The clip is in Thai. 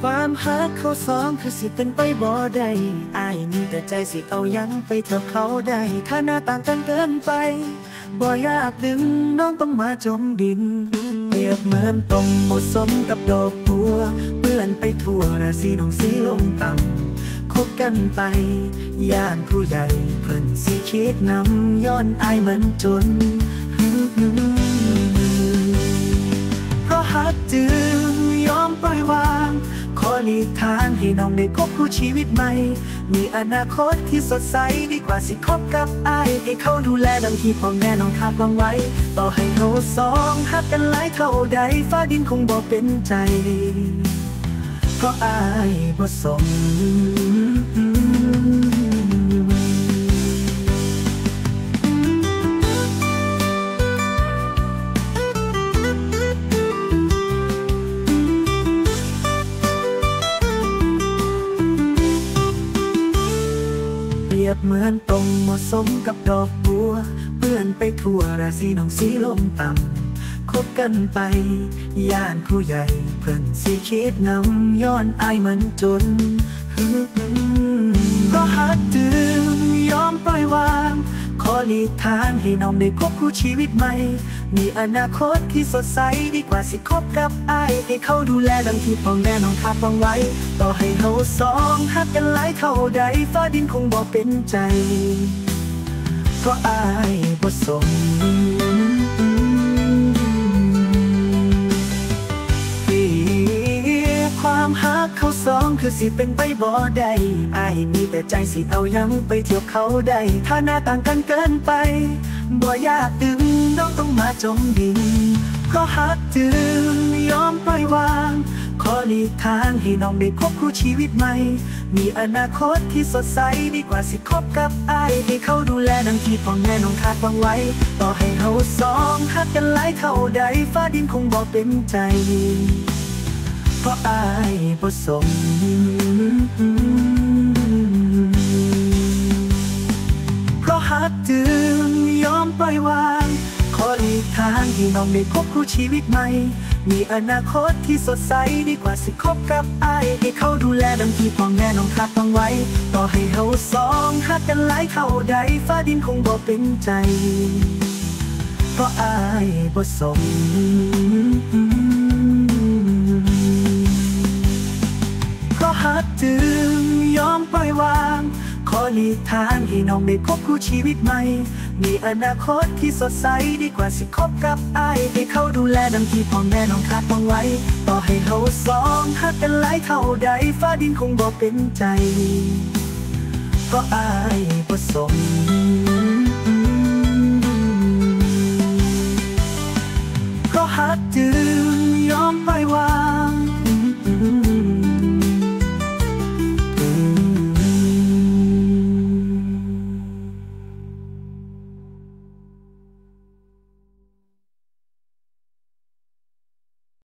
ความฮักเขาสองคือสิเป็นไปบ่ได้อ้ายมีแต่ใจสิเอายังไปเท่าเขาได้ถ้าหน้าต่างกันเกินไปบ่อยากดึงน้องต้องมาจมดินเปรียบเหมือนต้มหมดสมกับดอกบัวเปื้อนไปทั่วราศีน้องสีลงต่ำคบกันไปย่านผู้ใหญ่เพิ่นสิคิดนำย้อนอายมันจนเพราะฮักจึงยอมปล่อยวางขอหลีกทางให้น้องได้พบคู่ชีวิตใหม่มีอนาคตที่สดใสดีกว่าสิคบกับอ้ายให้เขาดูแลดังที่พ่อแม่น้องคาดหวังไว้ต่อให้เขาสองฮักกันหลายเท่าใดฟ้าดินคงบ่เป็นใจเพราะอ้ายบ่สมเหมือนตรงเหมาะสมกับดอกบัวเปื้อนไปทั่วราศีน้องสีลมต่ำคบกันไปย่านผู้ใหญ่เพิ่นสิคิดนำย้อนอายมันจนเพราะฮักจึงยอมปล่อยวางขอหลีกทางให้น้องได้พบคู่ชีวิตใหม่มีอนาคตที่สดใสดีกว่าสิคบกับอ้ายให้เขาดูแลดังที่พ่อแม่น้องคาดหวังไว้ต่อให้เขาสองฮักกันหลายเท่าใดฟ้าดินคงบ่เป็นใจเพราะอ้ายบ่สมความฮักเขาสองคือสิเป็นไปบ่ได้อ้ายมีแต่ใจสิเอายังไปเที่ยวเขาได้ถ้าหน้าต่างกันเกินไปบ่อยากดึงน้องต้องมาจมดินเพราะฮักจึงยอมปล่อยวางขอหลีกทางให้น้องได้พบคู่ชีวิตใหม่มีอนาคตที่สดใสดีกว่าสิคบกับอ้ายให้เขาดูแลดังที่พ่อแม่น้องคาดหวังไว้ต่อให้เขาสองฮักกันหลายเท่าใดฟ้าดินคงบ่เป็นใจเพราะอ้ายบ่สมเพราะฮักจึงยอมปล่อยวางขอหลีกทางให้น้องได้พบคู่ชีวิตใหม่มีอนาคตที่สดใสดีกว่าสิคบกับอ้ายให้เขาดูแลดังที่พ่อแม่น้องคาดหวังไว้ต่อให้เขาสองฮักกันหลายเท่าใดฟ้าดินคงบ่เป็นใจเพราะอ้ายบ่สมฮักจึงยอมปล่อยวางขอหลีกทางให้น้องได้พบคู่ชีวิตใหม่มีอนาคตที่สดใสดีกว่าสิคบกับอ้ายให้เขาดูแลดังที่พ่อแม่น้องคาดหวังไว้ต่อให้เขาสองฮักกันหลายเท่าใดฟ้าดินคงบ่เป็นใจเพราะอ้ายบ่สม